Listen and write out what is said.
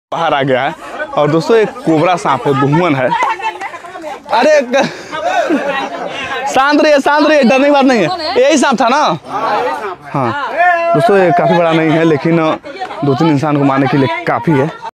बाहर आ गया है। और दोस्तों एक कोबरा सांप है, बहुमन है। अरे शांत रहिए, डरने की बात नहीं है। यही सांप था ना? हाँ दोस्तों, ये काफी बड़ा नहीं है, लेकिन 2-3 इंसान को मारने के लिए काफी है।